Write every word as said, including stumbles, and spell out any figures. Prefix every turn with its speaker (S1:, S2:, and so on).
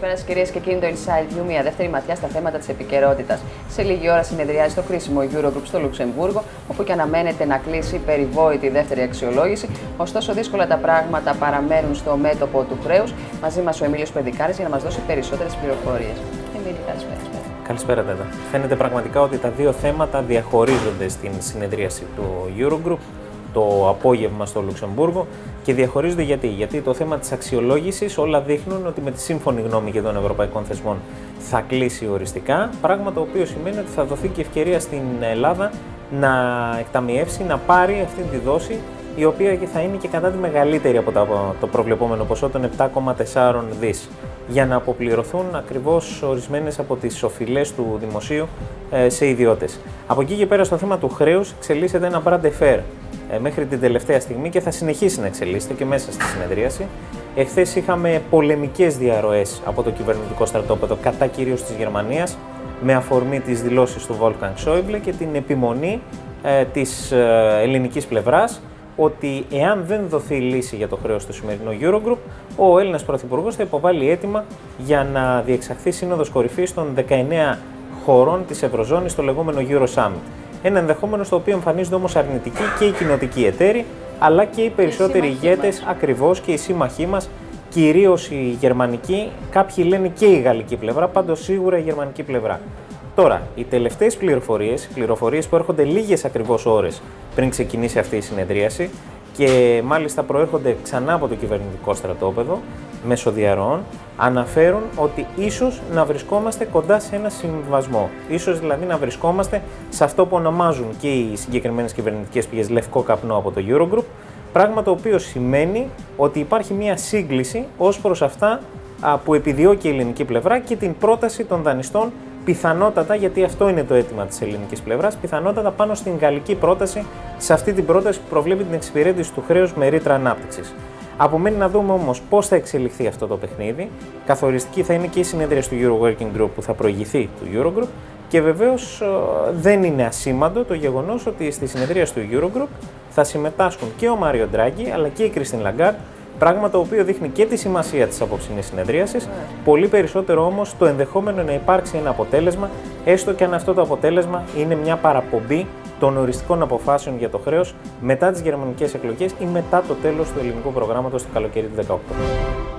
S1: Καλησπέρα σας κυρίες και κύριοι, το Inside You, μια δεύτερη ματιά στα θέματα της επικαιρότητας. Σε λίγη ώρα συνεδριάζει το κρίσιμο Eurogroup στο Λουξεμβούργο, όπου και αναμένεται να κλείσει η περιβόητη δεύτερη αξιολόγηση. Ωστόσο, δύσκολα τα πράγματα παραμένουν στο μέτωπο του χρέους. Μαζί μας ο Εμίλιος Πεδικάρης για να μας δώσει περισσότερες πληροφορίες. Εμίλη, καλησπέρα.
S2: Καλησπέρα, Τέτα. Φαίνεται πραγματικά ότι τα δύο θέματα διαχωρίζονται στην συνεδρίαση του Eurogroup το απόγευμα στο Λουξεμβούργο και διαχωρίζονται γιατί. Γιατί το θέμα της αξιολόγησης όλα δείχνουν ότι με τη σύμφωνη γνώμη και των ευρωπαϊκών θεσμών θα κλείσει οριστικά, πράγμα το οποίο σημαίνει ότι θα δοθεί και ευκαιρία στην Ελλάδα να εκταμιεύσει, να πάρει αυτή τη δόση, η οποία θα είναι και κατά τη μεγαλύτερη από το προβλεπόμενο ποσό των επτά κόμμα τέσσερα δις, για να αποπληρωθούν ακριβώς ορισμένες από τις οφειλές του δημοσίου σε ιδιώτες. Από εκεί και πέρα στο θέμα του χρέους εξελίσσεται ένα bras de fer μέχρι την τελευταία στιγμή και θα συνεχίσει να εξελίσσεται και μέσα στη συνεδρίαση. Εχθές είχαμε πολεμικές διαρροές από το κυβερνητικό στρατόπεδο κατά κυρίως της Γερμανίας, με αφορμή τις δηλώσεις του Wolfgang Schäuble και την επιμονή ε, της ε, ελληνικής πλευράς ότι εάν δεν δοθεί λύση για το χρέος του σημερινού Eurogroup, ο Έλληνας Πρωθυπουργός θα υποβάλει αίτημα για να διεξαχθεί σύνοδος κορυφής των δεκαεννέα χωρών της Ευρωζώνης, το λεγόμενο Euro Summit. Ένα ενδεχόμενο στο οποίο εμφανίζονται όμως αρνητικοί και οι κοινοτικοί εταίροι, αλλά και οι περισσότεροι ηγέτες, ακριβώς, και οι σύμμαχοί μας, κυρίως η γερμανική, κάποιοι λένε και η γαλλική πλευρά, πάντως σίγουρα η γερμανική πλευρά. Τώρα, οι τελευταίες πληροφορίες, πληροφορίες που έρχονται λίγες ακριβώς ώρες πριν ξεκινήσει αυτή η συνεδρίαση και μάλιστα προέρχονται ξανά από το κυβερνητικό στρατόπεδο, μέσω διαρροών, αναφέρουν ότι ίσως να βρισκόμαστε κοντά σε ένα συμβιβασμό. Ίσως δηλαδή να βρισκόμαστε σε αυτό που ονομάζουν και οι συγκεκριμένες κυβερνητικές πηγές λευκό καπνό από το Eurogroup, πράγμα το οποίο σημαίνει ότι υπάρχει μια σύγκληση ως προς αυτά που επιδιώκει η ελληνική πλευρά και την πρόταση των δανειστών, πιθανότατα, γιατί αυτό είναι το αίτημα της ελληνικής πλευράς, πιθανότατα πάνω στην γαλλική πρόταση, σε αυτή την πρόταση που προβλέπει την εξυπηρέτηση του χρέους με ρήτρα ανάπτυξης. Απομένει να δούμε όμως πώς θα εξελιχθεί αυτό το παιχνίδι. Καθοριστική θα είναι και η συνέδρια του Euro Working Group που θα προηγηθεί του Eurogroup και βεβαίως δεν είναι ασήμαντο το γεγονός ότι στη συνεδρία του Eurogroup θα συμμετάσχουν και ο Μάριο Ντράγκη αλλά και η Κριστίν Λαγκάρντ, πράγμα το οποίο δείχνει και τη σημασία της απόψινής συνεδρίασης, yeah. πολύ περισσότερο όμως το ενδεχόμενο να υπάρξει ένα αποτέλεσμα, έστω και αν αυτό το αποτέλεσμα είναι μια παραπομπή των οριστικών αποφάσεων για το χρέος μετά τις γερμανικές εκλογές ή μετά το τέλος του ελληνικού προγράμματος το καλοκαίρι του δύο χιλιάδες δεκαοκτώ.